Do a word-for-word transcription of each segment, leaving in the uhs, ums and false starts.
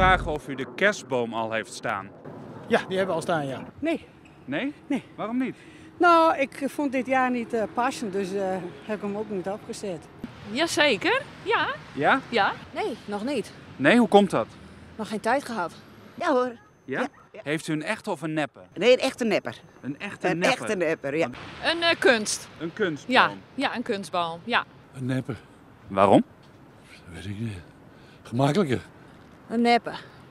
vragen of u de kerstboom al heeft staan. Ja, die hebben we al staan, ja. Nee. Nee? Nee. Waarom niet? Nou, ik vond dit jaar niet uh, passend, dus uh, heb ik hem ook niet opgezet. Jazeker, ja. Ja? Ja. Nee, nog niet. Nee, hoe komt dat? Nog geen tijd gehad. Ja hoor. Ja? Ja, ja. Heeft u een echte of een neppe? Nee, een echte nepper. Een echte Een nepper? echte nepper, ja. Een uh, kunst. Een kunstboom? Ja. Ja, een kunstboom. Ja. Een nepper, Waarom? dat weet ik niet. Gemakkelijker. Een neppe.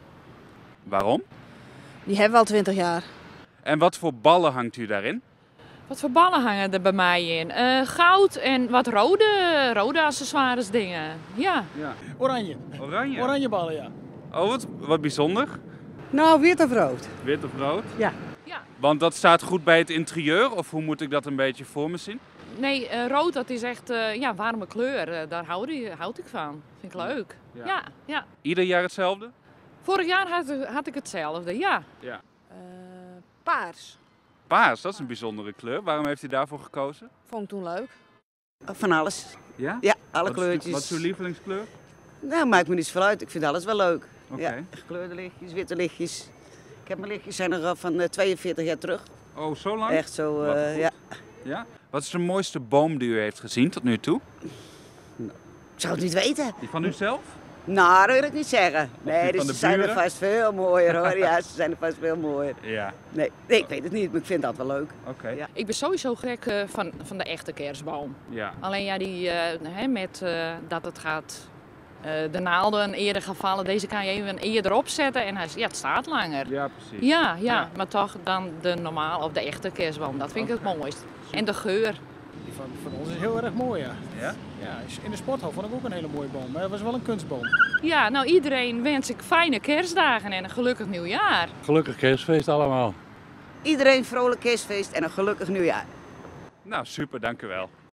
Waarom? Die hebben we al twintig jaar. En wat voor ballen hangt u daarin? Wat voor ballen hangen er bij mij in? Uh, goud en wat rode, rode accessoires dingen. Ja. Ja. Oranje. Oranje? Oranje ballen, ja. Oh, wat, wat bijzonder. Nou, wit of rood? Wit of rood? Ja. Ja. Want dat staat goed bij het interieur, of hoe moet ik dat een beetje voor me zien? Nee, uh, rood dat is echt uh, ja, warme kleur. Uh, daar houd ik, houd ik van. Vind ik leuk. Ja. Ja. Ja. Ieder jaar hetzelfde? Vorig jaar had, had ik hetzelfde, ja. Ja. Uh, paars. Paars, dat is een bijzondere kleur. Waarom heeft u daarvoor gekozen? Vond ik toen leuk. Van alles. Ja? Ja, alle Wat is, kleurtjes. wat is uw lievelingskleur? Nou, maakt me niet zoveel uit. Ik vind alles wel leuk. Oké. Ja, gekleurde lichtjes, witte lichtjes. Ik heb mijn lichtjes zijn er al van uh, tweeënveertig jaar terug. Oh, zo lang? Echt zo, Wat uh, goed. ja. Ja? Wat is de mooiste boom die u heeft gezien tot nu toe? Ik zou het niet weten. Die van u zelf? Nou, dat wil ik niet zeggen. Nee, die dus van de ze zijn er buren? vast veel mooier hoor. Ja, ze zijn er vast veel mooier. Ja. Nee, nee, ik weet het niet, maar ik vind dat wel leuk. Oké. Ja. Ik ben sowieso gek uh, van, van de echte kerstboom. Ja. Alleen ja, die, uh, hè, met uh, dat het gaat, uh, de naalden eerder gaan vallen, deze kan je even eerder opzetten en hij, ja, het staat langer. Ja, precies. Ja, ja, Ja. maar toch dan de normale of de echte kerstboom, dat vind ik het mooist. En de geur. Die van, van ons is heel erg mooi, ja. Ja? Ja, in de sporthal vond ik ook een hele mooie boom. Maar dat was wel een kunstboom. Ja, nou iedereen wens ik fijne kerstdagen en een gelukkig nieuwjaar. Gelukkig kerstfeest allemaal. Iedereen vrolijk kerstfeest en een gelukkig nieuwjaar. Nou, super, dank u wel.